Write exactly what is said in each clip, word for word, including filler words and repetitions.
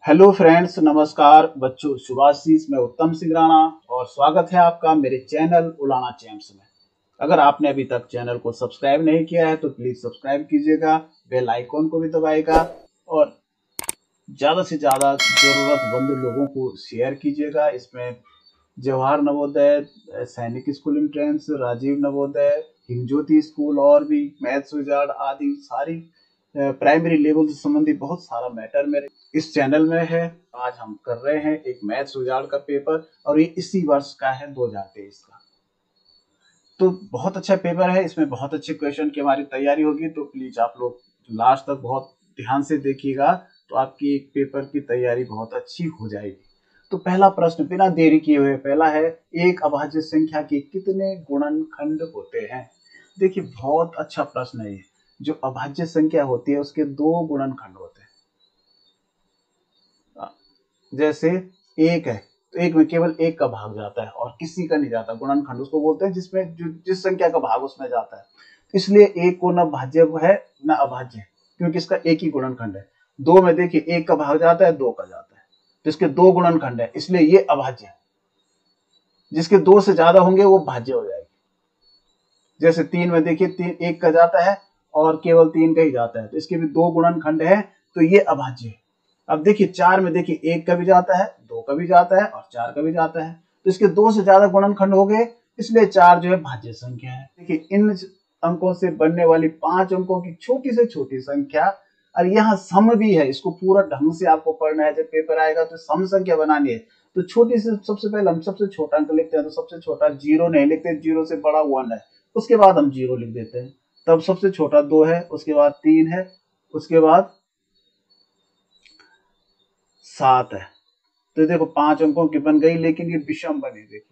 Hello friends, नमस्कार बच्चों। शुभाशीष, मैं उत्तम सिंह राणा और स्वागत है आपका मेरे चैनल उलाना चैम्प्स में। अगर आपने अभी तक चैनल को सब्सक्राइब नहीं किया है तो प्लीज सब्सक्राइब कीजिएगा, बेल आइकॉन को भी दबाइएगा और ज़्यादा से ज़्यादा ज़रूरतमंद लोगों को शेयर कीजिएगा। इसमें Jawahar Navodaya, Sainik school entrance, Rajiv Navodaya, Himjyoti school और भी मैथ्स विजार्ड आदि सारी प्राइमरी लेवल से संबंधित बहुत सारा मैटर मेरे इस चैनल में है। आज हम कर रहे हैं एक मैथ्स विजार्ड का पेपर और ये इसी वर्ष का है दो हज़ार तेईस का। तो बहुत अच्छा पेपर है, इसमें बहुत अच्छे क्वेश्चन की हमारी तैयारी होगी। तो प्लीज आप लोग लास्ट तक बहुत ध्यान से देखिएगा तो आपकी एक पेपर की तैयारी बहुत अच्छी हो जाएगी। तो पहला प्रश्न बिना देरी किए हुए पहला है, एक अभाज्य संख्या के कितने गुणनखंड होते हैं। देखिए बहुत अच्छा प्रश्न है ये। जो अभाज्य संख्या होती है उसके दो गुणनखंड होते हैं। जैसे एक है तो एक में केवल एक का भाग जाता है और किसी का नहीं जाता। गुणनखंड उसको बोलते हैं जिसमें जो जिस संख्या का भाग उसमें जाता है। इसलिए एक को न भाज्य है न अभाज्य, क्योंकि इसका एक ही गुणनखंड है। दो में देखिए एक का भाग जाता है, दो का जाता है, तो इसके दो गुणनखंड है, इसलिए ये अभाज्य है। जिसके दो से ज्यादा होंगे वो भाज्य हो जाएगी। जैसे तीन में देखिए तीन एक का जाता है और केवल तीन का ही जाता है, तो इसके भी दो गुणनखंड है, तो ये अभाज्य है। अब देखिए चार में देखिए एक का भी जाता है, दो का भी जाता है और चार का भी जाता है, तो इसके दो से ज्यादा गुणनखंड हो गए, इसलिए चार जो है भाज्य संख्या है। देखिए इन अंकों से बनने वाली पांच अंकों की छोटी से छोटी संख्या, और यहाँ सम भी है, इसको पूरा ढंग से आपको पढ़ना है। जब पेपर आएगा तो सम संख्या बनानी है, तो छोटी से सबसे पहले हम सबसे छोटा अंक लिखते हैं। तो सबसे छोटा जीरो नहीं लिखते, जीरो से बड़ा वन है, उसके बाद हम जीरो लिख देते हैं। तब सबसे छोटा दो है, उसके बाद तीन है, उसके बाद सात है। तो देखो पांच अंकों की बन गई, लेकिन ये विषम बनी। देखिए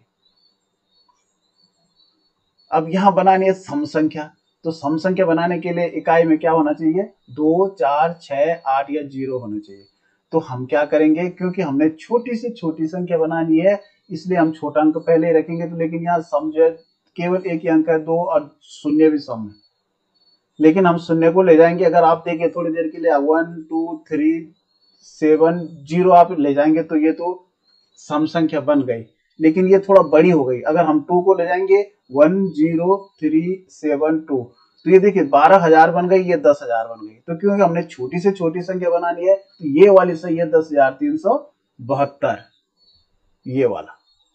अब यहां बनानी है सम संख्या। तो सम संख्या बनाने के लिए इकाई में क्या होना चाहिए, दो, चार, छह, आठ या जीरो होना चाहिए। तो हम क्या करेंगे, क्योंकि हमने छोटी से छोटी संख्या बनानी है इसलिए हम छोटा अंक पहले ही रखेंगे। तो लेकिन यहाँ सम जो है केवल एक ही अंक है, दो, और शून्य भी सम है, लेकिन हम शून्य को ले जाएंगे। अगर आप देखिए थोड़ी देर के लिए one two three seven zero आप ले जाएंगे तो ये तो सम संख्या बन गई, लेकिन ये थोड़ा बड़ी हो गई। अगर हम टू को ले जाएंगे one zero three seven two, तो ये देखिए बारह हजार बन गई, ये दस हजार बन गई। तो क्योंकि हमने छोटी से छोटी संख्या बनानी है, तो ये वाली सही है दस हजार तीन सौ बहत्तर, ये वाला।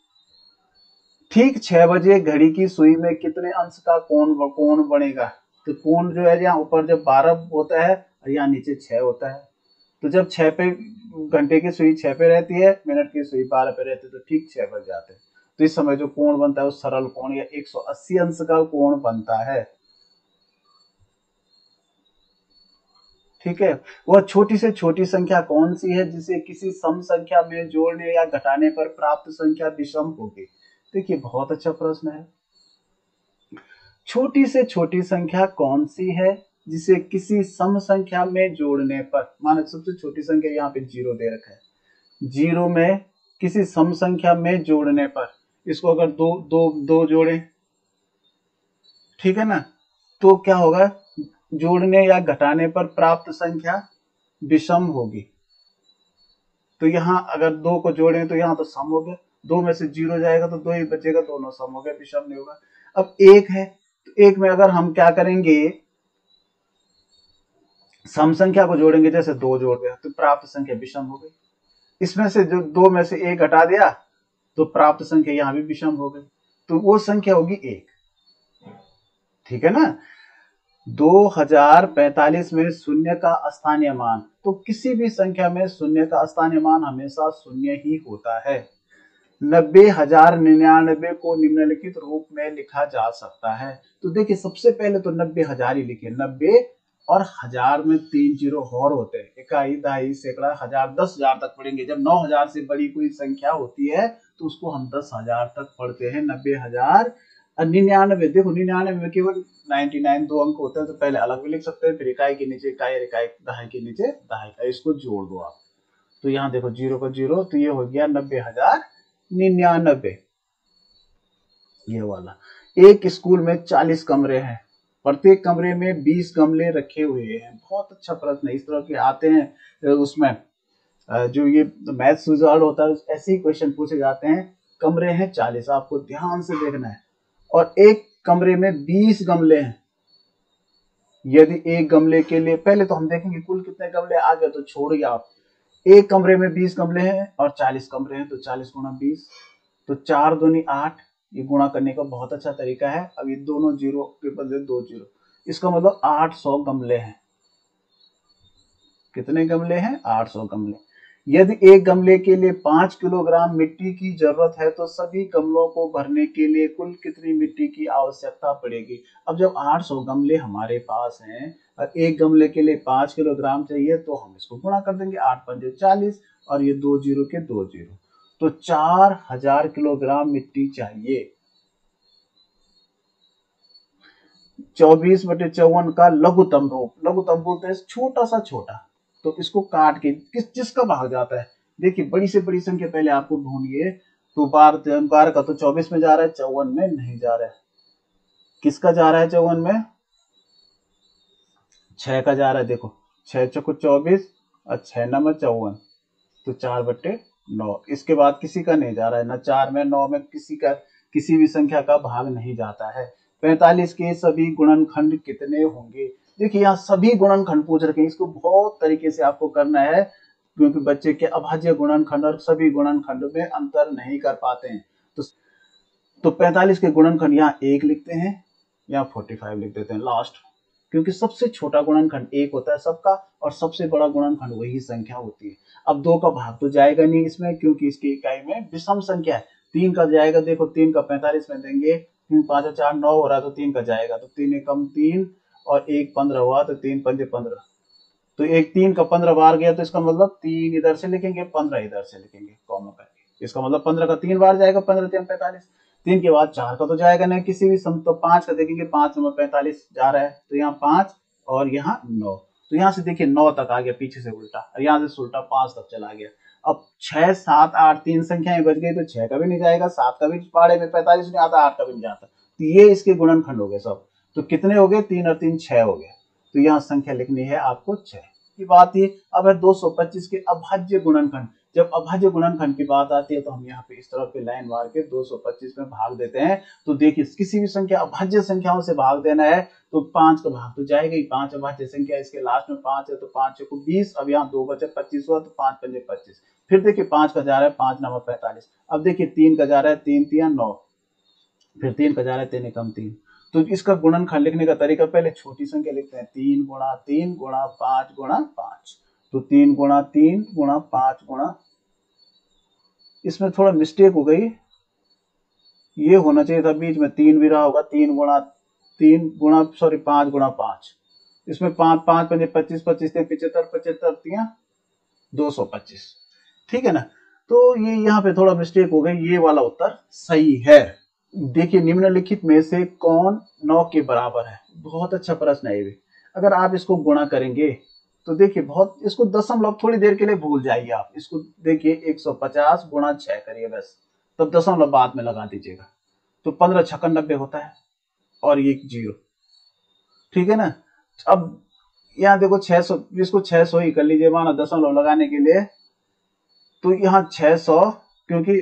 ठीक छह बजे घड़ी की सुई में कितने अंश का कोण कोण बनेगा। तो कोण जो है यहाँ ऊपर जब बारह होता है और यहाँ नीचे छह होता है, तो जब छह पे घंटे की सुई छह पे रहती है, मिनट की सुई बारह पे रहती है, तो ठीक छह बज जाते हैं। तो इस समय जो कोण बनता है वो सरल कोण या एक सौ अस्सी अंश का कोण बनता है। ठीक है, वह छोटी से छोटी संख्या कौन सी है जिसे किसी सम संख्या में जोड़ने या घटाने पर प्राप्त संख्या विषम होगी। देखिए बहुत अच्छा प्रश्न है। छोटी से छोटी संख्या कौन सी है जिसे किसी सम संख्या में जोड़ने पर, मानो सबसे छोटी संख्या यहाँ पे जीरो दे रखा है, जीरो में किसी सम संख्या में जोड़ने पर, इसको अगर दो दो दो जोड़े, ठीक है ना, तो क्या होगा, जोड़ने या घटाने पर प्राप्त संख्या विषम होगी। तो यहाँ अगर दो को जोड़े तो यहाँ तो सम हो गया, दो में से जीरो जाएगा तो दो ही बचेगा, दोनों सम हो गया, विषम नहीं होगा। अब एक है तो एक में अगर हम क्या करेंगे, सम संख्या को जोड़ेंगे, जैसे दो जोड़ दिया तो प्राप्त संख्या विषम हो गई। इसमें से जो दो में से एक हटा दिया तो प्राप्त संख्या यहां भी विषम हो गई, तो वो संख्या होगी एक। ठीक है ना। दो हजार पैंतालीस में शून्य का स्थानीय मान, तो किसी भी संख्या में शून्य का स्थानीय मान हमेशा शून्य ही होता है। नब्बे हजार निन्यानबे को निम्नलिखित रूप में लिखा जा सकता है। तो देखिए सबसे पहले तो नब्बे हजार ही लिखे, नब्बे और हजार में तीन जीरो और होते हैं, इकाई, दहाई, सैकड़ा, हजार, दस हजार तक पढ़ेंगे। जब नौ हजार से बड़ी कोई संख्या होती है तो उसको हम दस हजार तक पढ़ते हैं। नब्बे हजार और निन्यानवे, देखो निन्यानवे में केवल नाइनटी नाइन दो अंक होते हैं, तो पहले अलग भी लिख सकते हैं, फिर इकाई के नीचे इकाई, इकाई दहाई के नीचे दहाई, इसको जोड़ दो आप। तो यहाँ देखो जीरो का जीरो, तो ये हो गया नब्बे हजार निन्यानबे, ये वाला। एक स्कूल में चालीस कमरे हैं, प्रत्येक कमरे में बीस गमले रखे हुए हैं। बहुत अच्छा प्रश्न है, इस तरह के आते हैं उसमें जो ये मैथ्स रिजल्ट होता है ऐसे ही क्वेश्चन पूछे जाते हैं। कमरे हैं चालीस, आपको ध्यान से देखना है, और एक कमरे में बीस गमले हैं। यदि एक गमले के लिए, पहले तो हम देखेंगे कुल कितने गमले, आ गए तो छोड़िए आप। एक कमरे में बीस गमले हैं और चालीस कमरे हैं, तो चालीस गुणा बीस, तो चार दूनी आठ। ये गुणा करने का बहुत अच्छा तरीका है। अब ये दोनों जीरो के बदले दो जीरो, इसका मतलब आठ सौ गमले हैं। कितने गमले हैं? आठ सौ गमले। यदि एक गमले के लिए पांच किलोग्राम मिट्टी की जरूरत है तो सभी गमलों को भरने के लिए कुल कितनी मिट्टी की आवश्यकता पड़ेगी? अब जब आठ सौ गमले हमारे पास हैं और एक गमले के लिए पांच किलोग्राम चाहिए, तो हम इसको गुणा कर देंगे, आठ पंजे चालीस, और ये दो जीरो के दो जीरो, तो चार हजार किलोग्राम मिट्टी चाहिए। चौबीस बटे चौवन का लघुत्तम रूप, लघुत्तम बोलते हैं छोटा सा छोटा, तो इसको काट के किस जिसका भाग जाता है, देखिए बड़ी से बड़ी संख्या पहले आपको ढूंढिए। तो बार बार का तो चौबीस में जा रहा है, चौवन में नहीं जा रहा है। किसका जा रहा है चौवन में? छह का जा रहा है। देखो छह चौको चौबीस और छह नंबर चौवन, तो चार बट्टे नौ। इसके बाद किसी का नहीं जा रहा है, न चार में नौ में किसी का, किसी भी संख्या का भाग नहीं जाता है। पैंतालीस के सभी गुणनखंड कितने होंगे? देखिए यहाँ सभी गुणनखंड पूछ रखे हैं, इसको बहुत तरीके से आपको करना है, क्योंकि बच्चे के अभाज्य गुणनखंड और सभी गुणनखंड में अंतर नहीं कर पाते हैं। तो तो पैंतालीस के गुणनखंड यहाँ एक लिखते हैं, यहाँ पैंतालीस लिख देते हैं लास्ट, क्योंकि सबसे छोटा गुणनखंड एक होता है सबका, और सबसे बड़ा गुणनखंड वही संख्या होती है। अब दो का भाग तो जाएगा नहीं इसमें, क्योंकि इसकी इकाई में विषम संख्या है। तीन का जाएगा, देखो तीन का पैंतालीस में देंगे, तीन पांच चार नौ हो रहा है, तो तीन का जाएगा, तो तीन एकम तीन और एक पंद्रह हुआ, तो तीन पंजे पंद्रह, तो एक तीन का पंद्रह बार गया, तो इसका मतलब तीन इधर से लिखेंगे, पंद्रह इधर से लिखेंगे कॉमा करके। इसका मतलब पंद्रह का तीन बार जाएगा, पंद्रह तीन पैंतालीस। तीन के बाद चार का तो जाएगा नहीं किसी भी सम, तो पांच का देखेंगे, पांच नंबर पैंतालीस जा रहा है, तो यहाँ पांच और यहाँ नौ, तो यहाँ से देखिए नौ तक आ गया पीछे से उल्टा, और यहाँ से उल्टा पांच तक चला गया। अब छह सात आठ तीन संख्याएं बच गई, तो छह का भी नहीं जाएगा, सात का भी पाड़े में पैंतालीस नहीं आता, आठ का भी नहीं जाता, तो ये इसके गुणनखंड हो गए सब। तो कितने हो गए? तीन और तीन छह हो गए, तो यहाँ संख्या लिखनी है आपको छह की बात। ये अब है दो सौ पच्चीस के अभाज्य गुणनखंड। जब अभाज्य गुणनखंड की बात आती है, तो हम यहाँ पे इस तरह पे लाइन मार के दो सौ पच्चीस में भाग देते हैं। तो देखिए किसी भी संख्या अभाज्य संख्याओं से भाग देना है, तो पांच का भाग तो जाएगा ही, पांच अभाज्य संख्या, इसके लास्ट में पांच है, तो पांच को बीस, अब यहाँ दो बचे पच्चीस हुआ, तो पांच पंजे पच्चीस। फिर देखिए पांच का जा रहा है, पांच नंबर पैंतालीस। अब देखिए तीन का जा रहा है, तीन तिया नौ, फिर तीन का जा रहा है, तीन एकम तीन। तो इसका गुणनखंड लिखने का तरीका, पहले छोटी संख्या लिखते हैं, तीन गुणा तीन गुणा पांच गुणा पांच, तो तीन गुणा तीन गुणा पांच गुणा, इसमें थोड़ा मिस्टेक हो गई, ये होना चाहिए था बीच में तीन भी रहा होगा, तीन गुणा तीन गुणा सॉरी पांच गुणा पांच, इसमें पांच पांच पंजे पच्चीस, पच्चीस पिछहत्तर, पचहत्तर तिया दो सौ पच्चीस, ठीक है ना। तो ये यहाँ पे थोड़ा मिस्टेक हो गई, ये वाला उत्तर सही है। देखिए निम्नलिखित में से कौन नौ के बराबर है? बहुत अच्छा प्रश्न है ये भी। अगर आप इसको गुणा करेंगे, तो देखिए बहुत, इसको दशमलव थोड़ी देर के लिए भूल जाइए आप, इसको देखिए एक सौ पचास गुणा छह करिए बस, तब दशमलव बाद में लगा दीजिएगा, तो पंद्रह छक्कन नब्बे होता है, और ये जीरो, ठीक है ना। अब यहाँ देखो छह सौ, इसको छह सौ ही कर लीजिए माना दशमलव लगाने के लिए, तो यहाँ छह सौ, क्योंकि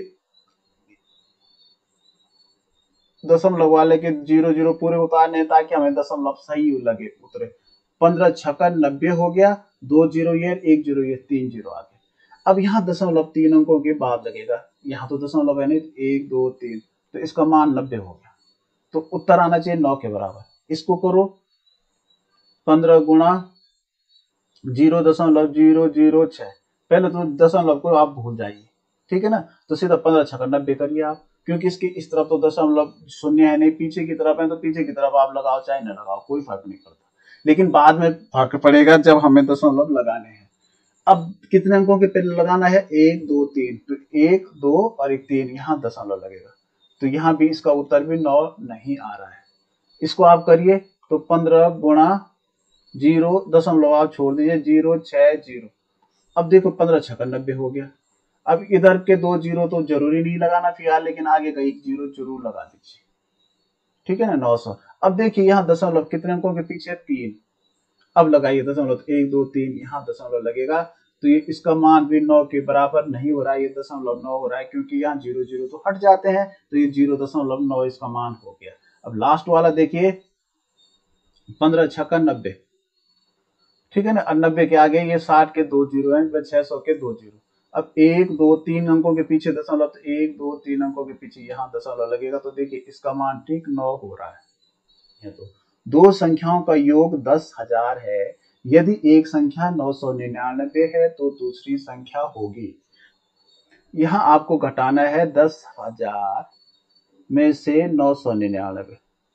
दशमलव वाले के जीरो जीरो पूरे उतारने ताकि हमें दशमलव सही लगे उतरे। पंद्रह छक्कन नब्बे हो गया, दो जीरो ये, एक जीरो ये, तीन जीरो आ गया। अब यहाँ दशमलव तीन अंकों के बाद लगेगा, यहाँ तो दशमलव है नहीं, एक दो तीन, तो इसका मान नब्बे हो गया, तो उत्तर आना चाहिए नौ के बराबर। इसको करो, पंद्रह गुणा जीरो दशमलव जीरो जीरो छह, पहले तो दशमलव को आप भूल जाइए, ठीक है ना। तो सीधा पंद्रह छक्कन नब्बे करिए आप, क्योंकि इसकी इस तरफ तो दशमलव शून्य है नहीं, पीछे की तरफ है, तो पीछे की तरफ आप लगाओ चाहे न लगाओ, कोई फर्क नहीं पड़ता, लेकिन बाद में फर्क पड़ेगा जब हमें दशमलव लगाने हैं। अब कितने अंकों के पहले लगाना है? एक दो तीन, तो एक दो और एक तीन, यहाँ दशमलव लगेगा, तो यहाँ भी इसका उत्तर भी नौ नहीं आ रहा है। इसको आप करिए, तो पंद्रह गुणा जीरो दशमलव आप छोड़ दीजिए, जीरो छह जीरो, अब देखो पंद्रह छक्कन नब्बे हो गया। अब इधर के दो जीरो तो जरूरी नहीं लगाना फिलहाल, लेकिन आगे का एक जीरो जरूर लगा दीजिए, ठीक है ना, नौ सौ। अब देखिए यहाँ दशमलव कितने अंकों के पीछे? तीन, अब लगाइए दशमलव, एक दो तीन, यहाँ दशमलव लगेगा, तो ये इसका मान भी नौ के बराबर नहीं हो रहा है, ये दशमलव नौ हो रहा है, क्योंकि यहाँ जीरो जीरो तो हट जाते हैं, तो ये जीरो दशमलव नौ इसका मान हो गया। अब लास्ट वाला देखिए, पंद्रह छक्का नब्बे, ठीक है ना। और नब्बे के आगे ये साठ के दो जीरो है, छह सौ के दो जीरो। अब एक दो तीन अंकों के पीछे दशमलव, तो एक दो तीन अंकों के पीछे यहाँ दशमलव लगेगा, तो देखिए इसका मान ठीक नौ हो रहा है। तो दो संख्याओं का योग दस हजार है। यदि एक संख्या नौ सौ निन्यानबे है तो दूसरी संख्या होगी। यहाँ आपको घटाना है दस हजार में से नौ सौ निन्यानबे।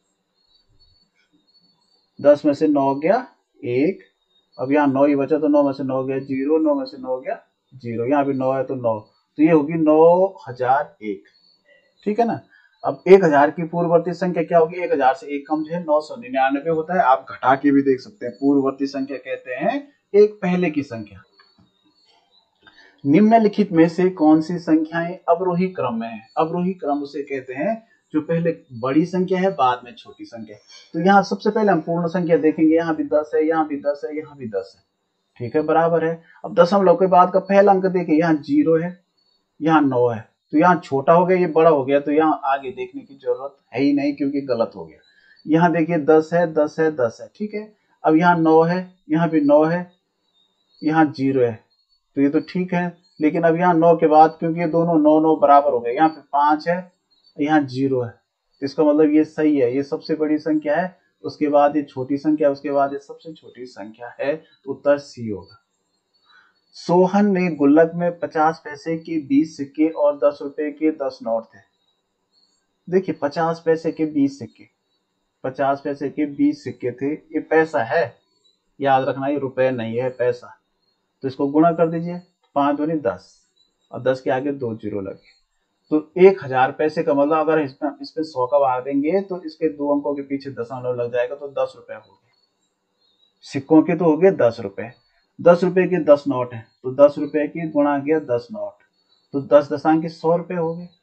दस में से नौ गया एक, अब यहाँ नौ ही बचा, तो नौ में से नौ गया जीरो, नौ में से नौ गया जीरो, यहाँ भी नौ है तो नौ, तो ये होगी नौ हजार एक, ठीक है ना। अब एक हजार की पूर्ववर्ती संख्या क्या होगी, एक हजार से एक कम जो है नौ सौ निन्यानबे होता है। आप घटा के भी देख सकते हैं, पूर्ववर्ती संख्या कहते हैं एक पहले की संख्या। निम्नलिखित में से कौन सी संख्याएं अवरोही क्रम में है। अवरोही क्रम उसे कहते हैं जो पहले बड़ी संख्या है बाद में छोटी संख्या। तो यहाँ सबसे पहले हम पूर्ण संख्या देखेंगे, यहाँ भी दस है, यहाँ भी दस है, यहाँ भी दस है, ठीक है, बराबर है। अब दशमलव के बाद का पहला अंक देखिए, यहाँ जीरो है, यहाँ नौ है, तो यहाँ छोटा हो गया, ये बड़ा हो गया, तो यहाँ आगे देखने की जरूरत है ही नहीं क्योंकि गलत हो गया। यहाँ देखिए दस है, दस है, दस है, ठीक है। अब यहाँ नौ है, यहाँ भी नौ है, यहाँ जीरो है, तो ये तो ठीक है। लेकिन अब यहाँ नौ के बाद, क्योंकि ये दोनों नौ नौ बराबर हो गए, यहाँ पे पांच है, यहाँ जीरो है, तो इसका मतलब ये सही है, ये सबसे बड़ी संख्या है, उसके बाद ये छोटी संख्या, उसके बाद ये सबसे छोटी संख्या है, तो उत्तर सी होगा। सोहन ने गुल्लक में पचास पैसे के बीस सिक्के और दस रुपए के दस नोट थे। देखिए पचास पैसे के बीस सिक्के, पचास पैसे के बीस सिक्के थे, ये पैसा है, याद रखना, ये रुपए नहीं है, पैसा। तो इसको गुणा कर दीजिए, पांच दूनी दस, और दस के आगे दो जीरो लगे, तो एक हजार पैसे का मतलब अगर इसमें इसमें सौ का भाग देंगे तो इसके दो अंकों के पीछे दशमलव लग जाएगा, तो दस रुपए हो गए। सिक्कों के तो हो गए दस रुपए, दस रुपए के दस नोट है, तो दस रुपए की गुणा गया दस नोट, तो दस दशांक सौ रुपए हो गए।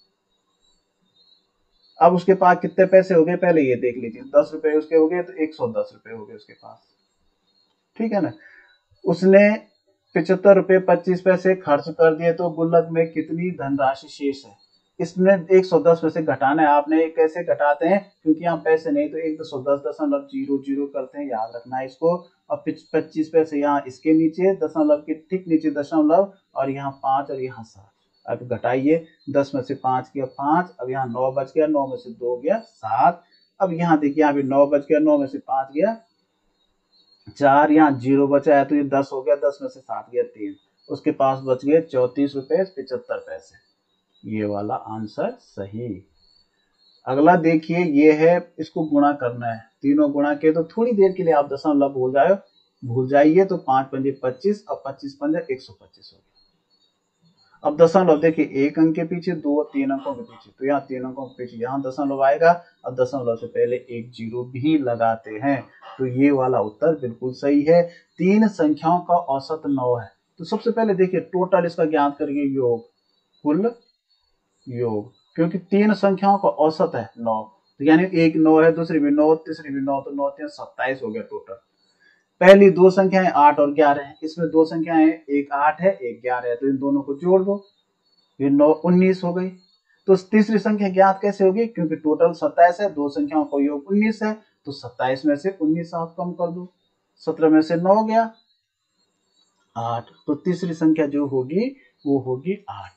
अब उसके पास कितने पैसे हो गए पहले ये देख लीजिए, दस रुपए उसके हो गए, तो एक सौ दस रुपए हो गए उसके पास, ठीक है ना। उसने पिछहत्तर रुपए पच्चीस पैसे खर्च कर दिए, तो गुल्लक में कितनी धनराशि शेष है। इसमें एक सौ दस में से घटाना है आपने। कैसे घटाते हैं, क्योंकि यहाँ पैसे नहीं, तो एक सौ दस दशमलव जीरो जीरो करते हैं, याद रखना है इसको। और पच्चीस पैसे यहाँ इसके नीचे, दशमलव के ठीक नीचे दशमलव, और यहाँ पांच और यहाँ सात। अब घटाइए, दस में से पांच गया पांच, अब यहाँ नौ बच गया, नौ में से दो गया सात। अब यहाँ देखिए, यहाँ भी नौ बच गया, नौ में से पांच गया चार, यहाँ जीरो बचा है, तो ये दस हो गया, दस में से सात गया तीन, उसके पास बच गए चौतीस रुपए पिछहत्तर पैसे। ये वाला आंसर सही। अगला देखिए, ये है, इसको गुणा करना है, तीनों गुणा के, तो थोड़ी देर के लिए आप दशमलव भूल जाए भूल जाइए, तो पांच पंजे पच्चीस, और पच्चीस पंजे एक सौ पच्चीस हो गया। अब दशमलव देखिए, एक अंक के पीछे, दो तीन अंकों के पीछे, तो यहाँ तीन अंकों के पीछे यहाँ दशमलव आएगा, अब दशमलव से पहले एक जीरो भी लगाते हैं, तो ये वाला उत्तर बिल्कुल सही है। तीन संख्याओं का औसत नौ है। तो सबसे पहले देखिए टोटल इसका ज्ञात करिए, योग, कुल योग, क्योंकि तीन संख्याओं का औसत है नौ, तो यानी एक नौ है, दूसरी भी नौ, तीसरी भी नौ, तो नौ तीन सत्ताईस हो गया टोटल। पहली दो संख्याएं आठ और ग्यारह है, इसमें दो संख्याएं, एक आठ है एक ग्यारह है, तो इन दोनों को जोड़ दो, ये नौ उन्नीस हो गई। तो तीसरी संख्या ज्ञात कैसे होगी, क्योंकि टोटल सत्ताईस है, दो संख्याओं का योग उन्नीस है, तो सत्ताईस में से उन्नीस आप कम कर दो, सत्रह में से नौ गया आठ, तो तीसरी संख्या जो होगी वो होगी आठ।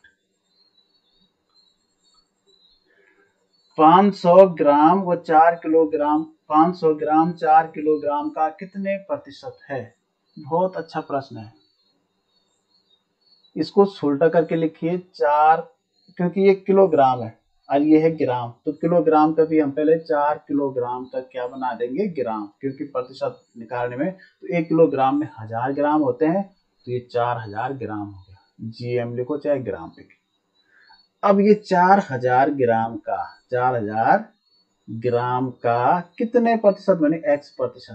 पांच सौ ग्राम व चार किलोग्राम, पांच सौ ग्राम चार किलोग्राम का कितने प्रतिशत है। बहुत अच्छा प्रश्न है, इसको उल्टा करके लिखिए, चार, क्योंकि ये किलोग्राम है और ये है ग्राम, तो किलोग्राम का भी हम पहले चार किलोग्राम तक क्या बना देंगे, ग्राम, क्योंकि प्रतिशत निकालने में, तो एक किलोग्राम में हजार ग्राम होते हैं, तो ये चार हजार ग्राम हो गया। जीएम लिखो चाहे ग्राम लिखो। अब ये चार हजार ग्राम का, चार हजार ग्राम का कितने प्रतिशत बने, एक्स प्रतिशत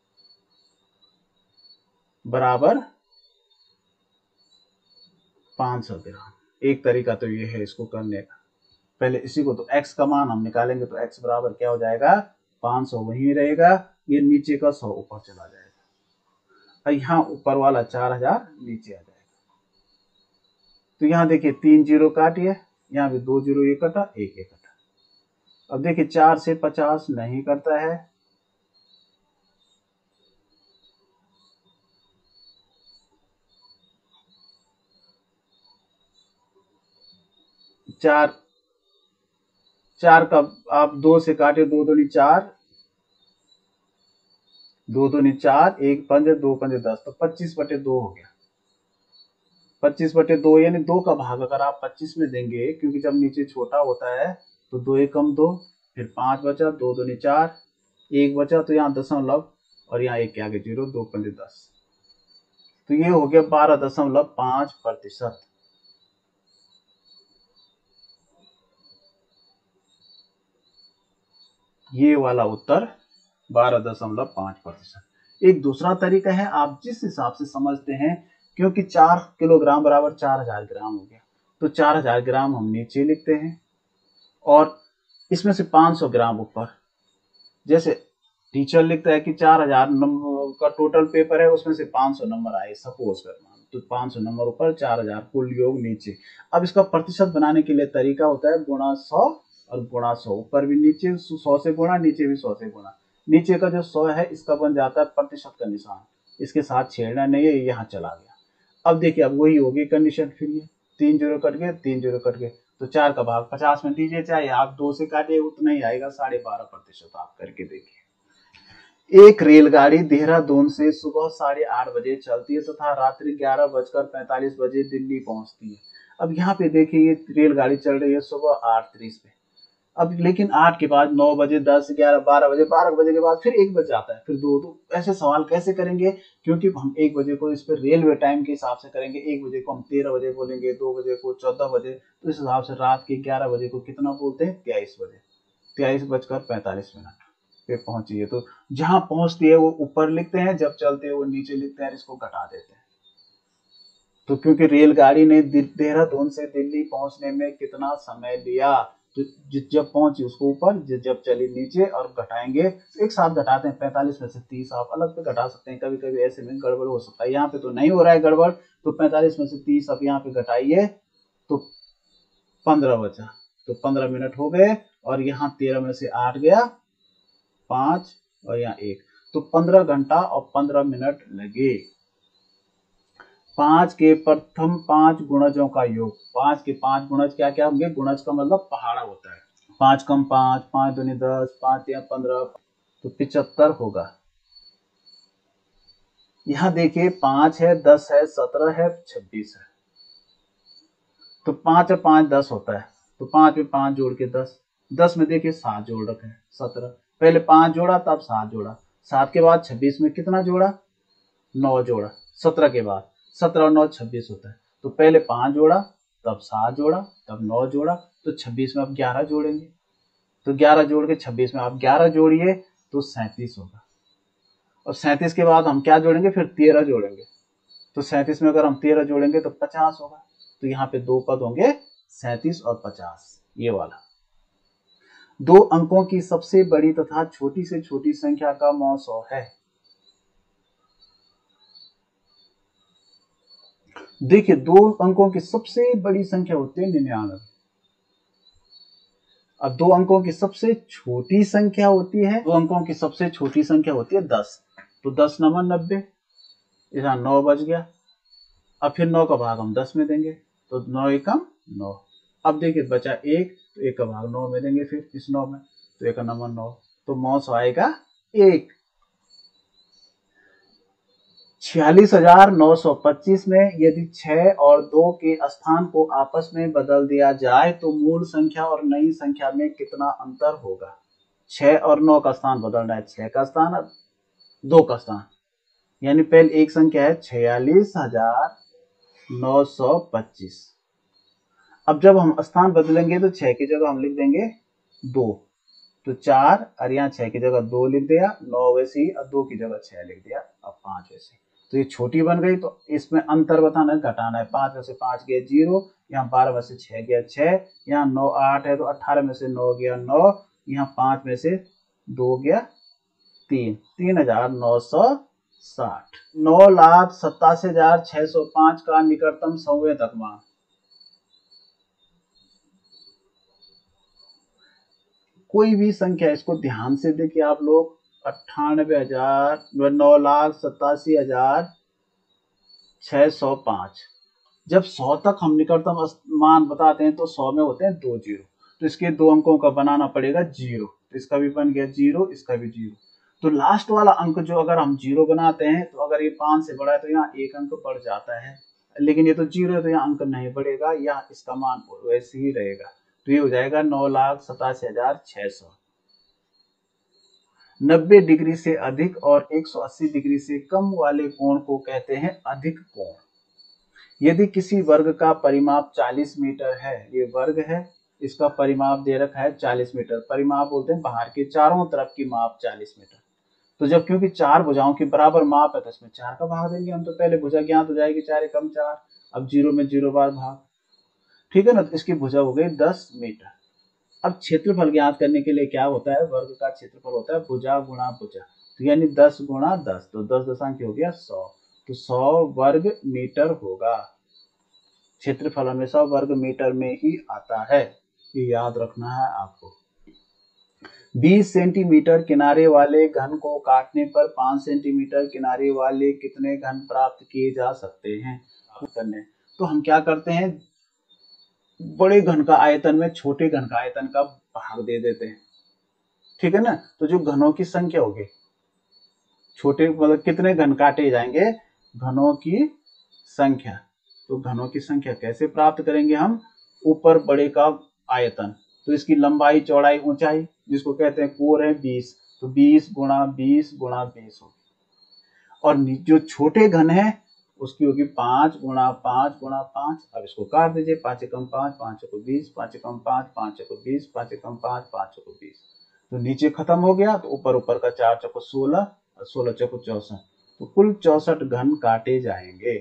बराबर पांच सौ ग्राम। एक तरीका तो ये है इसको करने का, पहले इसी को, तो x का मान हम निकालेंगे, तो x बराबर क्या हो जाएगा, पांच सौ वहीं रहेगा, ये नीचे का सौ ऊपर चला जाएगा। और यहाँ ऊपर वाला चार हजार नीचे आ जाएगा। तो यहाँ देखिए तीन जीरो काटिए, यहाँ भी दो जीरो ये कटा, एक एक कटा। अब देखिए चार से पचास नहीं करता है, चार चार का आप दो से काटे, दो दूनी चार, दो दूनी चार, एक पंजे दो पंजे दस, तो पच्चीस बटे दो हो गया। पच्चीस बटे दो यानी दो का भाग अगर आप पच्चीस में देंगे, क्योंकि जब नीचे छोटा होता है तो दो एक कम दो, फिर पांच बचा, दो दूनी चार, एक बचा, तो यहाँ दशमलव और यहाँ एक के आगे जीरो, दो पंजे दस, तो ये हो गया बारह दशमलव पांच प्रतिशत। ये वाला उत्तर बारह दशमलव पांच प्रतिशत। एक दूसरा तरीका है, आप जिस हिसाब से समझते हैं, क्योंकि चार किलोग्राम बराबर चार हजार ग्राम हो गया, तो चार हजार ग्राम हम नीचे लिखते हैं और इसमें से पांच सौ ग्राम ऊपर। जैसे टीचर लिखता है कि चार हजार नंबर का टोटल पेपर है, उसमें से पांच सौ नंबर आए सपोज कर, तो पांच सौ नंबर ऊपर, चार हजार कुल योग नीचे। अब इसका प्रतिशत बनाने के लिए तरीका होता है गुणा सौ और गुणा सौ, ऊपर भी नीचे सौ से गुणा, नीचे भी सौ से गुणा। नीचे का जो सौ है इसका बन जाता है प्रतिशत का निशान, इसके साथ छेड़ना नहीं है, यहाँ चला गया। अब देखिए अब वही होगी कंडीशन, फिर ये तीन जीरो कट गए, तीन जीरो कट गए, तो चार का भाग पचास में दीजिए, चाहे आप दो से काटिए उतना ही आएगा, साढ़े बारह प्रतिशत। आप करके देखिए। एक रेलगाड़ी देहरादून से सुबह साढ़े आठ बजे चलती है तथा रात्रि ग्यारह बजकर पैंतालीस बजे दिल्ली पहुंचती है। अब यहाँ पे देखिए ये रेलगाड़ी चल रही है सुबह आठ तीस पे, अब लेकिन आठ के बाद नौ बजे, दस, ग्यारह, बारह बजे, बारह बजे के बाद फिर एक बज जाता है, फिर दो, तो ऐसे सवाल कैसे करेंगे? क्योंकि हम एक बजे को इस पर रेलवे टाइम के हिसाब से करेंगे, एक बजे को हम तेरह बजे बोलेंगे, दो बजे को चौदह बजे, तो इस हिसाब से रात के ग्यारह बजे को कितना बोलते हैं? तेईस बजे, तेईस बजकर पैंतालीस मिनट पे पहुंची है। तो जहां पहुंचती है वो ऊपर लिखते हैं, जब चलते हैं वो नीचे लिखते हैं, इसको घटा देते हैं। तो क्योंकि रेलगाड़ी ने देहरादून से दिल्ली पहुंचने में कितना समय लिया, तो जब पहुंची उसको ऊपर, जब चली नीचे, और घटाएंगे तो एक साथ घटाते हैं, पैंतालीस में से तीस आप अलग पे घटा सकते हैं, कभी कभी ऐसे में गड़बड़ हो सकता है। यहाँ पे तो नहीं हो रहा है गड़बड़, तो पैंतालीस में से तीस अब यहाँ पे घटाइए तो पंद्रह बचा, तो पंद्रह मिनट हो गए, और यहाँ तेरह में से आठ गया, पांच, और यहाँ एक, तो पंद्रह घंटा और पंद्रह मिनट लगे। पांच के प्रथम पांच गुणजों का योग, पांच के पांच गुणज क्या क्या होंगे? गुणज का मतलब पहाड़ा होता है, पांच कम पांच, पांच दूनी दस, पांच या पंद्रह, तो पिचहत्तर होगा। यहाँ देखिए पांच है, दस है, सत्रह है, छब्बीस है, तो पांच और पांच दस होता है, तो पांच में पांच जोड़ के दस, दस में देखिए सात जोड़ रखे हैं, सत्रह, पहले पांच जोड़ा तब सात जोड़ा, सात के बाद छब्बीस में कितना जोड़ा? नौ जोड़ा, सत्रह के बाद, सत्रह और नौ छब्बीस होता है, तो पहले पांच जोड़ा, तब सात जोड़ा, तब नौ जोड़ा, तो छब्बीस में आप ग्यारह जोड़ेंगे, तो ग्यारह जोड़ के छब्बीस में आप ग्यारह जोड़िए तो सैंतीस होगा, और सैंतीस के बाद हम क्या जोड़ेंगे? फिर तेरह जोड़ेंगे, तो सैंतीस में अगर हम तेरह जोड़ेंगे तो पचास होगा, तो यहाँ पे दो पद होंगे, सैंतीस और पचास, ये वाला। दो अंकों की सबसे बड़ी तथा छोटी से छोटी संख्या का मौ सौ है। देखिए दो अंकों की सबसे बड़ी संख्या होती है निन्यानवे, अब दो अंकों की सबसे छोटी संख्या होती है, दो अंकों की सबसे छोटी संख्या होती है दस, तो दस नंबर नब्बे, यहाँ नौ बज गया, अब फिर नौ का भाग हम दस में देंगे, तो नौ एकम नौ, अब देखिए बचा एक, तो एक का भाग नौ में देंगे, फिर इस नौ में, तो एक नंबर नौ, तो मौ सौ आएगा एक। छियालीस हजार नौ सौ पच्चीस में यदि छह और दो के स्थान को आपस में बदल दिया जाए तो मूल संख्या और नई संख्या में कितना अंतर होगा? छह और नौ का स्थान बदलना है, छह का स्थान और दो का स्थान, यानी पहले एक संख्या है छियालीस हजार नौ सौ पच्चीस, अब जब हम स्थान बदलेंगे तो छह की जगह हम लिख देंगे दो, तो चार, और यहाँ छह की जगह दो लिख दिया, नौ वैसे ही, और दो की जगह छह लिख दिया, अब पांच वैसे, तो ये छोटी बन गई, तो इसमें अंतर बताना है, घटाना है, पांच में से पांच गया जीरो, यहाँ बारह में से छह गया छह, यहाँ नौ आठ है तो अठारह में से नौ गया नौ, यहाँ पांच में से दो गया तीन, तीन हजार नौ सौ साठ। नौ लाख सतासी हजार छह सौ पांच का निकटतम संवेदक मान। कोई भी संख्या, इसको ध्यान से देखिए आप लोग, अट्ठानबे हजार नौ लाख सतासी हजार छह सौ पांच। जब सौ तक हम निकटतम मान बताते हैं तो सौ में होते हैं दो जीरो, तो इसके दो अंकों का बनाना पड़ेगा जीरो, तो इसका भी बन गया जीरो, इसका भी जीरो। तो लास्ट वाला अंक जो अगर हम जीरो बनाते हैं तो अगर ये पांच से बड़ा है तो यहाँ एक अंक बढ़ जाता है, लेकिन ये तो जीरो है तो यहाँ अंक नहीं बढ़ेगा, यहाँ इसका मान वैसे ही रहेगा। तो ये हो जाएगा नौ लाख सतासी हजार छह सौ। नब्बे डिग्री से अधिक और एक सौ अस्सी डिग्री से कम वाले कोण को कहते हैं अधिक कोण। यदि किसी वर्ग का परिमाप चालीस मीटर है, ये वर्ग है, इसका परिमाप दे रखा है चालीस मीटर, परिमाप बोलते हैं बाहर के चारों तरफ की माप चालीस मीटर। तो जब क्योंकि चार भुजाओं की बराबर माप है तो इसमें चार का भाग देंगे हम, तो पहले भुजा ज्ञात हो जाएगी, चार एकम चार, अब जीरो में जीरो बार भाग, ठीक है ना। तो इसकी भुजा हो गई दस मीटर। अब क्षेत्रफल ज्ञात करने के लिए क्या होता है, वर्ग का क्षेत्रफल होता है भुजा गुणा भुजा, तो यानी दस गुणा दस, तो दस दशांक हो गया सौ, तो सौ वर्ग मीटर होगा। क्षेत्रफल हमेशा वर्ग मीटर में ही आता है, ये याद रखना है आपको। बीस सेंटीमीटर किनारे वाले घन को काटने पर पांच सेंटीमीटर किनारे वाले कितने घन प्राप्त किए जा सकते हैं। करने तो हम क्या करते हैं, बड़े घन का आयतन में छोटे घन का आयतन का भाग दे देते हैं, ठीक है ना। तो जो घनों की संख्या होगी, छोटे मतलब कितने घन काटे जाएंगे, घनों की संख्या। तो घनों की संख्या कैसे प्राप्त करेंगे हम, ऊपर बड़े का आयतन, तो इसकी लंबाई चौड़ाई ऊंचाई जिसको कहते हैं कोण है बीस, तो बीस गुणा बीस गुणा बीस होगी, और जो छोटे घन है उसकी होगी पांच गुणा पांच गुणा पांच। अब इसको काट दीजिए, पांच एकम पांच, पांच को बीस, पांच एकम पांच, पांच को बीस, पांच एकम पांच, पांच को बीस, तो नीचे खत्म हो गया, तो ऊपर ऊपर का चार चौको सोलह और सोलह चौको चौसठ, तो कुल चौसठ घन काटे जाएंगे।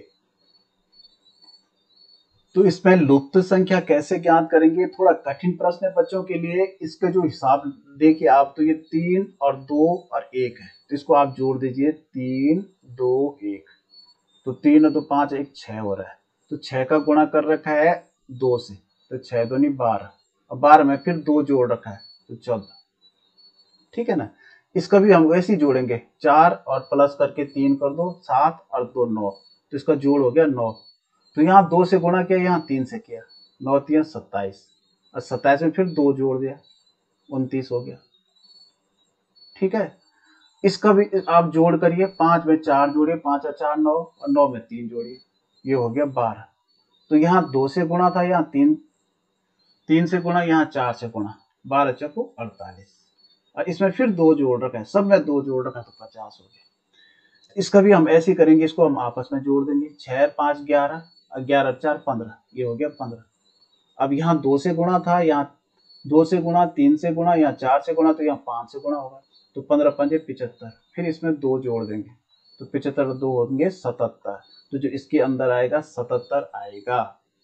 तो इसमें लुप्त संख्या कैसे ज्ञात करेंगे, थोड़ा कठिन प्रश्न है बच्चों के लिए। इसके जो हिसाब देखिए आप, तो ये तीन और दो और एक है, तो इसको आप जोड़ दीजिए, तीन दो एक, तो तीन और दो पांच, एक छह हो रहा है, तो छह का गुणा कर रखा है दो से, तो छह दो नहीं बारह, और बारह में फिर दो जोड़ रखा है तो चौदह, ठीक है ना। इसका भी हम वैसे ही जोड़ेंगे, चार और प्लस करके तीन कर दो, सात और दो नौ, तो इसका जोड़ हो गया नौ। तो यहाँ दो से गुणा किया, यहाँ तीन से किया, नौ तीन सत्ताईस, और सत्ताईस में फिर दो जोड़ दिया, उनतीस हो गया, ठीक है। इसका भी आप जोड़ करिए, पांच में चार जोड़िए, पांच और चार नौ, और नौ में तीन जोड़िए, ये हो गया बारह। तो यहाँ दो से गुणा था, यहाँ तीन, तीन से गुणा, यहाँ चार से गुणा, बारह चौको अड़तालीस, और इसमें फिर दो जोड़ रखा है, सब में दो जोड़ रखा है, तो पचास हो गया। इसका भी हम ऐसे ही करेंगे, इसको हम आपस में जोड़ देंगे, छह पांच ग्यारह, ग्यारह चार पंद्रह, ये हो गया पंद्रह। अब यहाँ दो से गुणा था, यहाँ दो से गुणा, तीन से गुणा, यहाँ चार से गुणा, तो यहाँ पांच से गुणा होगा, तो पंद्रह पंजे पिचहत्तर, फिर इसमें दो जोड़ देंगे, तो पिचहत्तर दो होंगे सतहत्तर, तो जो इसके अंदर आएगा सतहत्तर आएगा।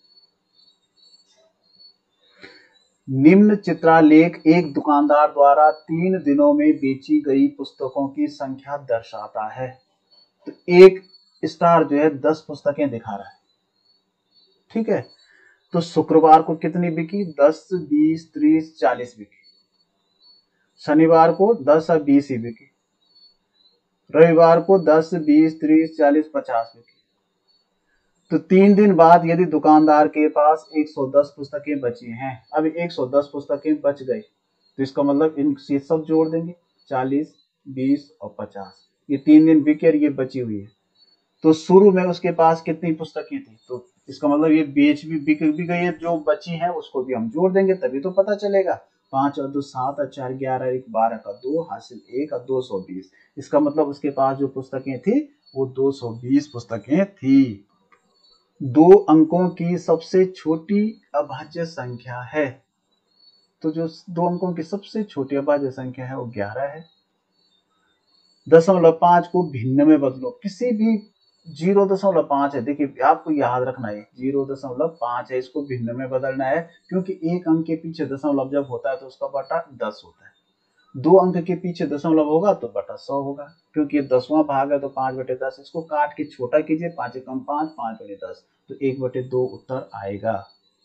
निम्न चित्रालेख एक दुकानदार द्वारा तीन दिनों में बेची गई पुस्तकों की संख्या दर्शाता है। तो एक स्टार जो है दस पुस्तकें दिखा रहा है, ठीक है। तो शुक्रवार को कितनी बिकी, दस बीस तीस चालीस बिकी, शनिवार को दस और बीस ही बिकी, रविवार को दस बीस तीस चालीस पचास बिकी। तो तीन दिन बाद यदि दुकानदार के पास एक सौ दस पुस्तकें बची हैं, अब एक सौ दस पुस्तकें बच गई, तो इसका मतलब इन सब जोड़ देंगे, चालीस बीस और पचास, ये तीन दिन बिके और ये बची हुई है। तो शुरू में उसके पास कितनी पुस्तकें थी, तो इसका मतलब ये बेच भी बिक भी गई है, जो बची है उसको भी हम जोड़ देंगे, तभी तो पता चलेगा। पांच और दो सात और चार ग्यारह, एक बारह का दो, हासिल एक और दो सौ बीस, इसका मतलब उसके पास जो पुस्तकें थी वो दो सौ बीस पुस्तकें थी। दो अंकों की सबसे छोटी अभाज्य संख्या है, तो जो दो अंकों की सबसे छोटी अभाज्य संख्या है वो ग्यारह है। दशमलव पांच को भिन्न में बदलो, किसी भी जीरो दशमलव पांच है, देखिए आपको याद रखना है जीरो दशमलव पांच है, इसको भिन्न में बदलना है, क्योंकि एक अंक के पीछे दशमलव जब होता है तो उसका बटा दस होता है। दो अंक के पीछे दशमलव होगा तो बटा सौ होगा, क्योंकि ये दसवां भाग है तो पांच बटे दस, इसको काट के छोटा कीजिए, पांच एकम पांच, पांच बटे दस, तो एक बटे दो उत्तर आएगा।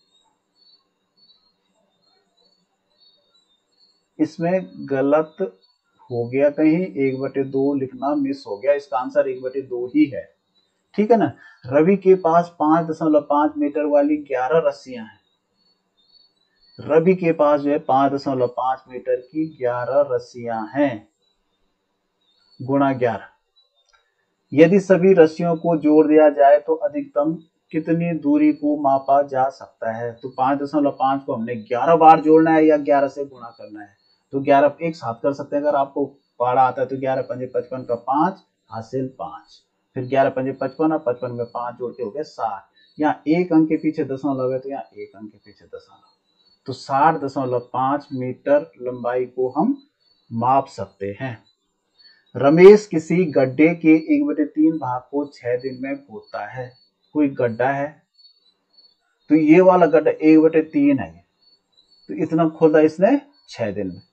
इसमें गलत हो गया कहीं, एक बटे दो लिखना मिस हो गया, इसका आंसर एक बटे दो ही है, ठीक है ना। रवि के पास पांच दशमलव पांच मीटर वाली ग्यारह रस्सियां हैं। रवि के पास जो है पांच दशमलव पांच मीटर की ग्यारह रस्सियां हैं, गुणा ग्यारह। यदि सभी रस्सियों को जोड़ दिया जाए तो अधिकतम कितनी दूरी को मापा जा सकता है। तो पांच दशमलव पांच को हमने ग्यारह बार जोड़ना है या ग्यारह से गुणा करना है। तो ग्यारह एक साथ कर सकते हैं, अगर आपको पढ़ा आता है तो ग्यारह पंजे पचपन का पांच हासिल पांच, फिर ग्यारह पंजे पचपन और पचपन में पांच जोड़ के हो गए साठ। यहाँ एक अंक के पीछे दशमलव है तो यहाँ एक अंक के पीछे दशमलव, तो साठ दशमलव पांच मीटर लंबाई को हम माप सकते हैं। रमेश किसी गड्ढे के एक बटे तीन भाग को छह दिन में खोदता है। कोई गड्ढा है तो ये वाला गड्ढा एक बटे तीन है, तो इतना खोदा इसने छह दिन में,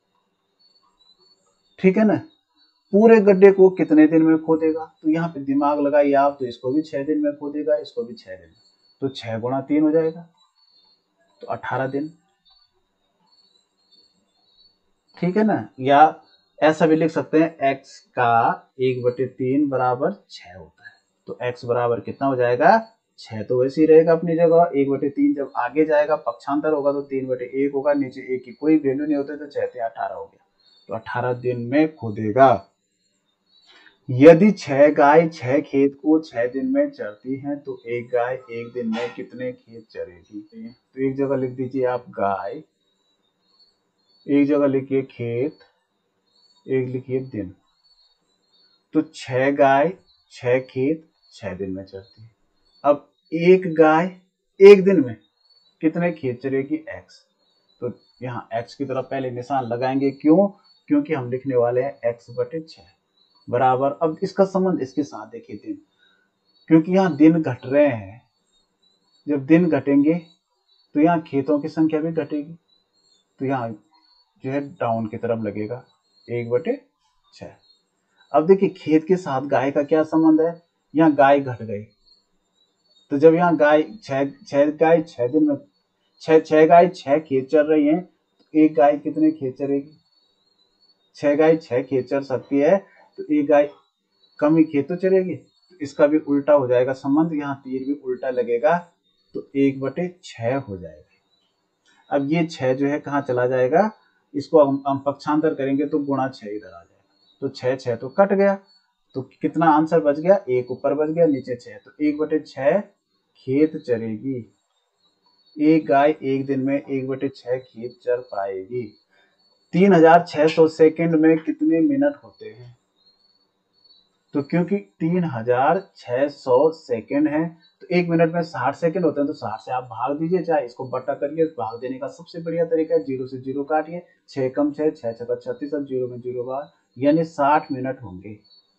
ठीक है ना। पूरे गड्ढे को कितने दिन में खोदेगा, तो यहाँ पे दिमाग लगाइए आप, तो इसको भी छह दिन में खोदेगा, इसको भी छह दिन में, तो छह गुणा तीन हो जाएगा, तो अठारह दिन, ठीक है ना। या ऐसा भी लिख सकते हैं, x का एक बटे तीन बराबर छह होता है, तो x बराबर कितना हो जाएगा, छह, तो वैसे ही रहेगा अपनी जगह। एक बटे तीन जब आगे जाएगा पक्षांतर होगा तो तीन बटे एक होगा, नीचे एक की कोई वैल्यू नहीं होती, तो छह से अठारह हो गया, तो अठारह दिन में खोदेगा। यदि छह गाय छह खेत को छह दिन में चरती हैं तो एक गाय एक दिन में कितने खेत चरेगी। तो एक जगह लिख दीजिए आप गाय, एक जगह लिखिए खेत, एक लिखिए दिन। तो छह गाय छह खेत छह दिन में चरती है। अब एक गाय एक दिन में कितने खेत चरेगी, x। तो यहाँ x की तरफ पहले निशान लगाएंगे, क्यों, क्योंकि हम लिखने वाले हैं x बटे छह बराबर। अब इसका संबंध इसके साथ देखिए दिन, क्योंकि यहाँ दिन घट रहे हैं, जब दिन घटेंगे तो यहाँ खेतों की संख्या भी घटेगी, तो यहाँ जो है डाउन की तरफ लगेगा, एक बटे छह। अब देखिए खेत के साथ गाय का क्या संबंध है, यहाँ गाय घट गई, तो जब यहाँ गाय छह छह गाय छह दिन में छह छह गाय छह खेत चर रही हैं, तो एक गाय कितने खेत चरेगी, छह गाय छह खेत चर सकती है, तो एक गाय कम ही खेत तो चरेगी, तो इसका भी उल्टा हो जाएगा संबंध, यहाँ तीर भी उल्टा लगेगा, तो एक बटे छह हो जाएगा। अब ये छह जो है कहाँ चला जाएगा, इसको हम पक्षांतर करेंगे तो गुणा छह इधर आ जाएगा, तो छह छह तो कट गया, तो कितना आंसर बच गया, एक ऊपर बच गया नीचे छह, तो एक बटे छह खेत चरेगी। एक गाय एक दिन में एक बटे छह खेत चर पाएगी। तीन हजार छह सौ सेकेंड में कितने मिनट होते हैं, तो क्योंकि तीन हजार छह सौ सेकेंड है तो एक मिनट में साठ सेकेंड होते हैं, तो साठ से आप भाग दीजिए, चाहे इसको बटा करिए। भाग देने का सबसे बढ़िया तरीका है, जीरो से जीरो काटिए, छह कम छह, छह छक्का छत्तीस, और जीरो में जीरो बार, यानी साठ मिनट होंगे।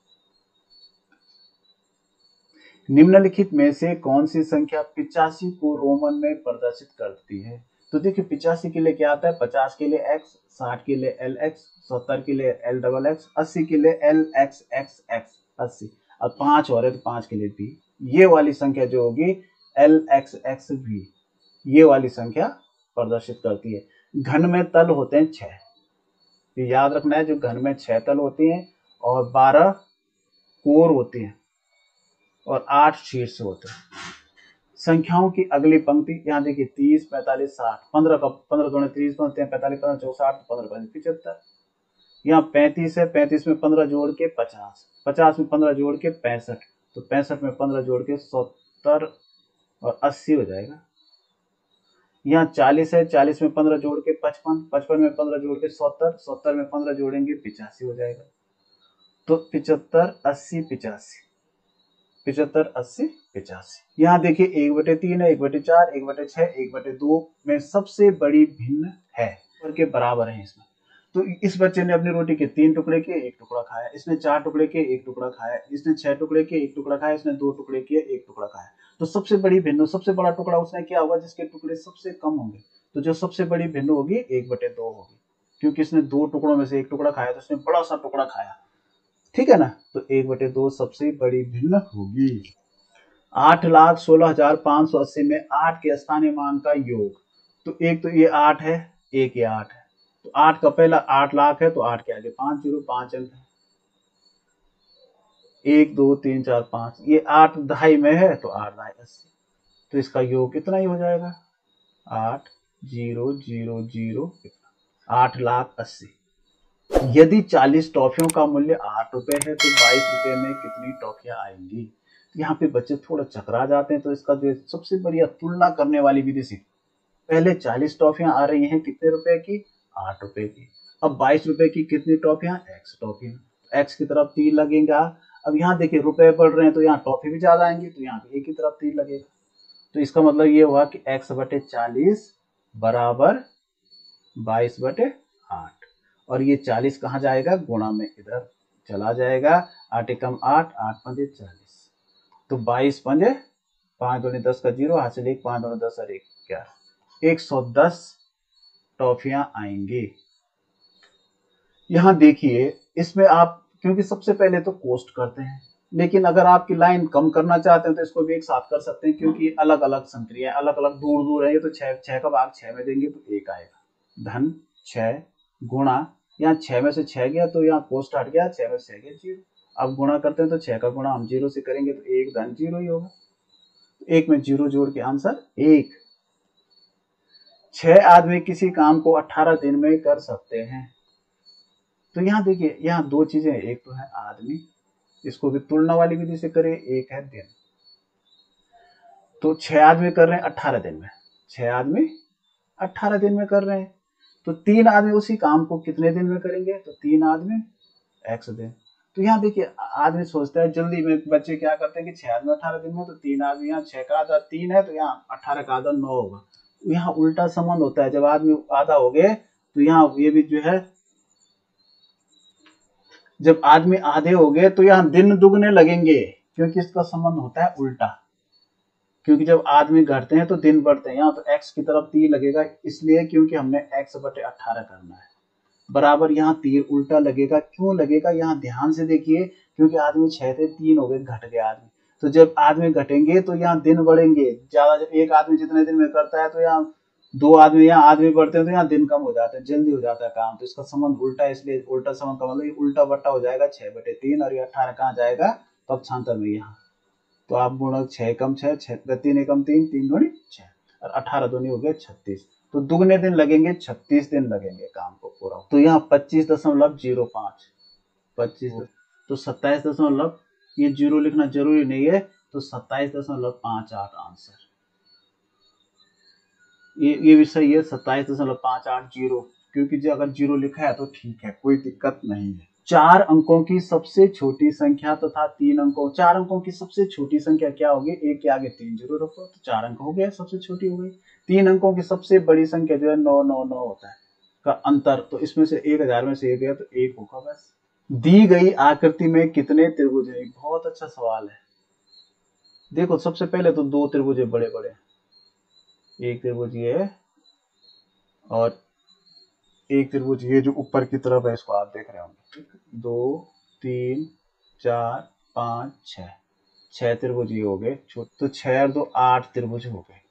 निम्नलिखित में से कौन सी संख्या पिचासी को रोमन में प्रदर्शित करती है। तो देखिए पिचासी के लिए क्या आता है, पचास के लिए x, साठ के लिए एल एक्स, सत्तर के लिए एल डबल एक्स, अस्सी के लिए एल एक्स एक्स एक्स अस्सी, और पांच और है तो पांच के लिए भी ये वाली संख्या जो होगी एल एक्स एक्स भी, ये वाली संख्या प्रदर्शित करती है। घन में तल होते हैं छह, ये याद रखना है, जो घन में छह तल होती हैं और बारह कोर होती हैं और आठ शीर्ष होते हैं। संख्याओं की अगली पंक्ति, यहाँ देखिए तीस पैंतालीस साठ, पंद्रह का पंद्रह दोनों तीस बनते हैं, पैंतालीस पंद्रह चौसठ, पंद्रह पंद्रह पिछहत्तर। यहाँ पैंतीस है, पैंतीस में पंद्रह जोड़ के पचास, पचास में पंद्रह जोड़ के पैंसठ, तो पैंसठ में पंद्रह जोड़ के सत्तर और अस्सी हो जाएगा। यहाँ चालीस है, चालीस में पंद्रह जोड़ के पचपन, पचपन में पंद्रह जोड़ के सत्तर, सत्तर में पंद्रह जोड़ेंगे पिचासी हो जाएगा। तो पिचहत्तर अस्सी पिचासी, पिचहत्तर अस्सी पिचासी। यहाँ देखिए एक बटे तीन है, एक बटे चार, एक बटे छह, एक बटे दो में सबसे बड़ी भिन्न है, के बराबर है इसमें। तो इस बच्चे ने अपनी रोटी के तीन टुकड़े किए, एक टुकड़ा खाया, इसने चार टुकड़े किए, एक टुकड़ा खाया, इसने छह टुकड़े किए, एक टुकड़ा खाया, इसने दो टुकड़े किए, एक टुकड़ा खाया। तो सबसे बड़ी भिन्न, सबसे बड़ा टुकड़ा उसने क्या होगा, जिसके टुकड़े सबसे कम होंगे, तो जो सबसे बड़ी भिन्न होगी एक बटे दो होगी, क्योंकि इसने दो टुकड़ों में से एक टुकड़ा खाया तो इसने बड़ा सा टुकड़ा खाया, ठीक है ना। तो एक बटे दो सबसे बड़ी भिन्न होगी। आठ लाख सोलह हजार पांच सौ अस्सी में आठ के स्थानीय मान का योग, तो एक तो ये आठ है, एक ये आठ है, तो आठ का पहला आठ लाख है, तो आठ के आगे पांच जीरो, पांच अंक है, एक दो तीन चार पांच, ये आठ दहाई में है तो आठ दहाई अस्सी, तो इसका योग कितना ही हो जाएगा, आठ जीरो जीरो जीरो आठ लाख अस्सी। यदि चालीस टॉफियों का मूल्य आठ रुपए है तो बाईस रुपए में कितनी टॉफियां आएंगी। यहाँ पे बच्चे थोड़ा चकरा जाते हैं, तो इसका जो सबसे बढ़िया तुलना करने वाली विधि सीख। पहले चालीस टॉफियां आ रही हैं कितने रुपए की, आठ रुपए की। अब बाईस रुपए की कितनी टॉफियां, एक्स टॉफियां। एक्स की तरफ तीर लगेगा। अब यहाँ देखिए रुपए बढ़ रहे हैं तो यहाँ टॉफी भी ज्यादा आएंगी, तो यहाँ पे एक की तरफ तीर लगेगा। तो इसका मतलब ये हुआ कि एक्स बटे चालीस बराबर बाईस बटे आठ, और ये चालीस कहाँ जाएगा, गुणा में इधर चला जाएगा। आठ एकम आठ, आठ पंजे चालीस, तो बाईस पंजे पांच दूनी दस का जीरो, हासिल एक, पांच दूनी दस और एक ग्यारह, एक सौ दस टॉफियां आएंगी। यहां देखिए इसमें आप, क्योंकि सबसे पहले तो कोस्ट करते हैं, लेकिन अगर आपकी लाइन कम करना चाहते हैं तो इसको भी एक साथ कर सकते हैं, क्योंकि अलग अलग संक्रिया अलग अलग दूर दूर है। ये तो छह छह का भाग छह में देंगे तो एक आएगा, धन छह गुणा, यहाँ छह में से छह गया तो यहाँ कोस्ट हट गया, छह में से छह गया जीरो। अब गुणा करते हैं तो छह का गुणा हम जीरो से करेंगे तो एक धन जीरो ही होगा, एक में जीरो जोड़ के आंसर एक। छह आदमी किसी काम को अठारह दिन में कर सकते हैं। तो यहाँ देखिए यहाँ दो चीजें, एक तो है आदमी, इसको भी तुलना वाली विधि से करें, एक है दिन। तो छह आदमी कर रहे हैं अठारह दिन में, छह आदमी अठारह दिन में कर रहे हैं, तो तीन आदमी उसी काम को कितने दिन में करेंगे, तो तीन आदमी एक्स दिन। तो यहाँ देखिए आदमी सोचता है जल्दी में, बच्चे क्या करते हैं कि छह आदमी अठारह दिन में, तो तीन आदमी, यहाँ छह का आधा तीन है तो यहाँ अठारह का आधा नौ होगा। तो यहाँ उल्टा संबंध होता है, जब आदमी आधा हो गए तो यहाँ ये भी जो है, जब आदमी आधे हो गए तो यहाँ दिन दुगने लगेंगे, क्योंकि इसका संबंध होता है उल्टा। क्योंकि जब आदमी घटते हैं तो दिन बढ़ते हैं, यहाँ तो एक्स की तरफ तीर लगेगा, इसलिए क्योंकि हमने एक्स बटे अठारह करना है, बराबर यहाँ तीर उल्टा लगेगा। क्यों लगेगा, यहाँ ध्यान से देखिए, क्योंकि आदमी छह थे, तीन हो गए, घट गए आदमी, तो जब आदमी घटेंगे तो यहाँ दिन बढ़ेंगे ज्यादा। जब एक आदमी जितने दिन में करता है तो यहाँ दो आदमी, यहाँ आदमी बढ़ते हैं तो यहाँ दिन कम हो जाते हैं, जल्दी हो जाता है काम। तो इसका संबंध उल्टा, इसलिए उल्टा संबंध का मतलब ये उल्टा बट्टा हो जाएगा, छह बटे तीन, और ये अठारह कहाँ जाएगा पक्षांतर में यहाँ। तो आप गुणक छह कम छह, छह तीन एकम तीन, तीन दूनी छह, और अठारह दूनी हो गए छत्तीस, तो दुगने दिन लगेंगे, छत्तीस दिन लगेंगे काम को पूरा। तो यहाँ पच्चीस दशमलव जीरो पांच, पच्चीस, तो सत्ताईस दशमलव, ये जीरो लिखना जरूरी नहीं है, तो सत्ताईस दशमलव पांच आठ आंसर। ये ये भी सही है, सत्ताईस दशमलव पांच आठ जीरो, क्योंकि जो अगर जीरो लिखा है तो ठीक है, कोई दिक्कत नहीं है। चार अंकों की सबसे छोटी संख्या तथा तीन अंकों, चार अंकों की सबसे छोटी संख्या क्या होगी, एक के आगे तीन जीरो रखो तो चार अंक हो गया, सबसे छोटी हो गई। तीन अंकों की सबसे बड़ी संख्या जो है नौ नौ नौ होता है का अंतर, तो इसमें से एक हजार में से एक गया तो एक होगा बस। दी गई आकृति में कितने त्रिभुज है, बहुत अच्छा सवाल है। देखो सबसे पहले तो दो त्रिभुज बड़े बड़े, एक त्रिभुज ये है और एक त्रिभुज ये जो ऊपर की तरफ है, इसको आप देख रहे होंगे, दो तीन चार पांच छह, छह त्रिभुज ये हो गए, तो छह और दो आठ त्रिभुज हो गए।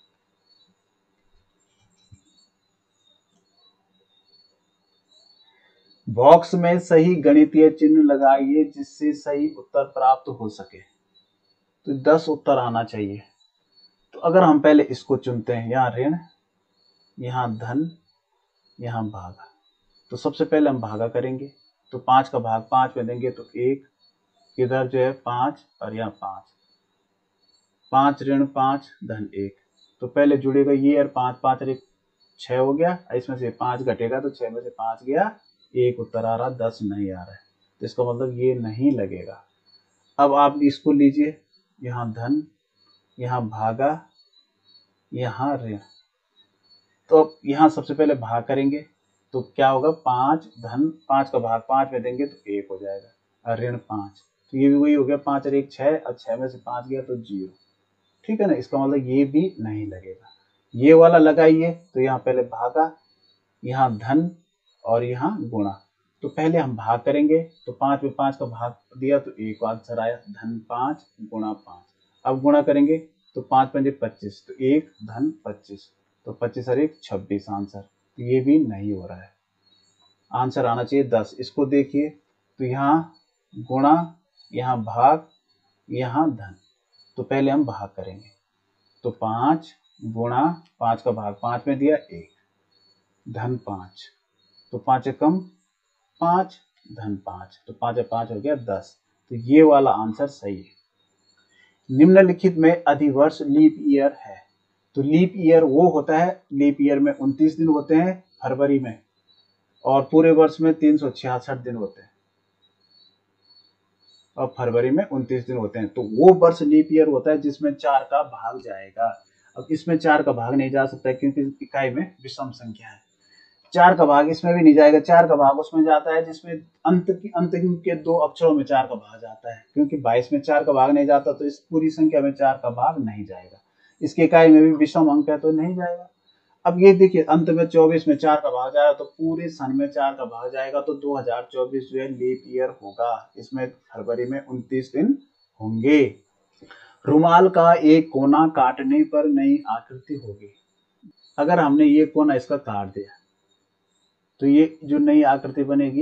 बॉक्स में सही गणितीय चिन्ह लगाइए जिससे सही उत्तर प्राप्त हो सके। तो दस उत्तर आना चाहिए। तो अगर हम पहले इसको चुनते हैं, यहाँ ऋण, यहाँ धन, यहाँ भागा, तो सबसे पहले हम भागा करेंगे, तो पांच का भाग पांच में देंगे तो एक, इधर जो है पांच और यहाँ पांच, पांच ऋण पांच धन एक, तो पहले जुड़ेगा ये और पांच, पांच और एक छह हो गया, इसमें से पांच घटेगा तो छह में से पांच गया, एक उत्तर आ रहा, दस नहीं आ रहा है, तो इसका मतलब ये नहीं लगेगा। अब आप इसको लीजिए, यहाँ धन, यहाँ भागा, यहाँ ऋण, तो अब यहाँ सबसे पहले भाग करेंगे तो क्या होगा, पांच धन, पांच का भाग पांच में देंगे तो एक हो जाएगा, और ऋण पांच, तो ये भी वही हो गया, पांच और एक छह, और छह में से पांच गया तो जीरो, ठीक है ना। इसका मतलब ये भी नहीं लगेगा। ये वाला लगाइए, तो यहाँ पहले भागा, यहाँ धन और यहाँ गुणा। तो पहले हम भाग करेंगे, तो पांच में पांच का भाग दिया तो एक आंसर आया, धन पांच गुणा पांच। अब गुणा करेंगे तो पांच पंजे पच्चीस, तो एक धन पच्चीस, तो पच्चीस और एक छब्बीस आंसर। तो ये भी नहीं हो रहा है, आंसर आना चाहिए दस। इसको देखिए, तो यहाँ गुणा, यहाँ भाग, यहाँ धन। तो पहले हम भाग करेंगे, तो पांच गुणा पांच का भाग पांच में दिया एक, धन पांच, तो पांच एकम पांच, धन पांच, तो पांच पांच हो गया दस। तो ये वाला आंसर सही है। निम्नलिखित में अधिवर्ष लीप ईयर है। तो लीप ईयर वो होता है, लीप ईयर में उनतीस दिन होते हैं फरवरी में, और पूरे वर्ष में तीन सौ छियासठ दिन होते हैं, और फरवरी में उनतीस दिन होते हैं। तो वो वर्ष लीप ईयर होता है जिसमें चार का भाग जाएगा। अब इसमें चार का भाग नहीं जा सकता क्योंकि इकाई में विषम संख्या है। चार का भाग इसमें भी नहीं जाएगा, चार का भाग उसमें जाता है जिसमें अंत की अंत के दो अक्षरों में चार का भाग जाता है। क्योंकि बाईस में चार का भाग नहीं जाता तो इस पूरी संख्या में चार का भाग नहीं जाएगा। इसके इकाई में भी विषम अंक है तो नहीं जाएगा। अब ये देखिए, अंत में चौबीस में चार का भाग जाएगा तो पूरे सन में चार का भाग जाएगा, तो दो हज़ार चौबीस जो है लीप ईयर होगा। इसमें फरवरी में उनतीस दिन होंगे। रुमाल का एक कोना काटने पर नई आकृति होगी। अगर हमने ये कोना इसका काट दिया तो ये जो नई आकृति बनेगी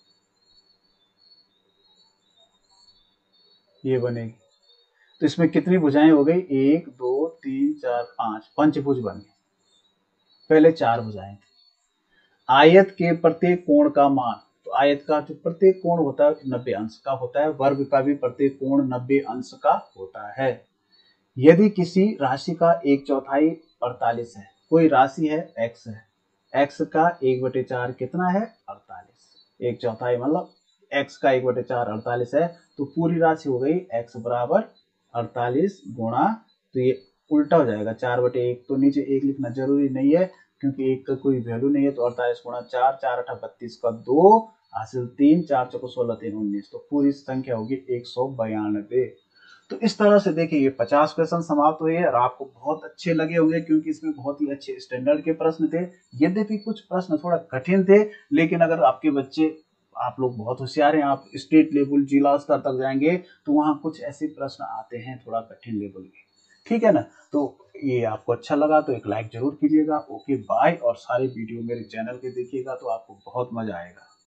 ये बनेगी। तो इसमें कितनी भुजाएं हो गई, एक दो तीन चार पांच, पंचभुज बन गई। पहले चार भुजाएं थी। आयत के प्रत्येक कोण का मान, तो आयत का जो प्रत्येक कोण होता है नब्बे अंश का होता है, वर्ग का भी प्रत्येक कोण नब्बे अंश का होता है। यदि किसी राशि का एक चौथाई अड़तालीस है, कोई राशि है एक्स है, एक्स का एक बटे चार कितना है, अड़तालीस। एक चौथाई मतलब एक्स का एक बटे चार अड़तालीस है, तो पूरी राशि हो गई एक्स बराबर अड़तालीस गुणा, तो ये उल्टा हो जाएगा, चार बटे एक। तो नीचे एक लिखना जरूरी नहीं है क्योंकि एक का कोई वैल्यू नहीं है। तो अड़तालीस गुणा चार, चार अठा बत्तीस का दो, हासिल तीन, चार चौको सोलह, तीन उन्नीस, तो पूरी संख्या होगी एक सौ बयानबे। तो इस तरह से देखिए ये पचास क्वेश्चन समाप्त हुए और आपको बहुत अच्छे लगे होंगे क्योंकि इसमें बहुत ही अच्छे स्टैंडर्ड के प्रश्न थे। यद्यपि कुछ प्रश्न थोड़ा कठिन थे, लेकिन अगर आपके बच्चे, आप लोग बहुत होशियार हैं, आप स्टेट लेवल जिला स्तर तक जाएंगे तो वहां कुछ ऐसे प्रश्न आते हैं थोड़ा कठिन लेवल के, ठीक है ना। तो ये आपको अच्छा लगा तो एक लाइक जरूर कीजिएगा। ओके बाय, और सारे वीडियो मेरे चैनल के देखिएगा तो आपको बहुत मजा आएगा।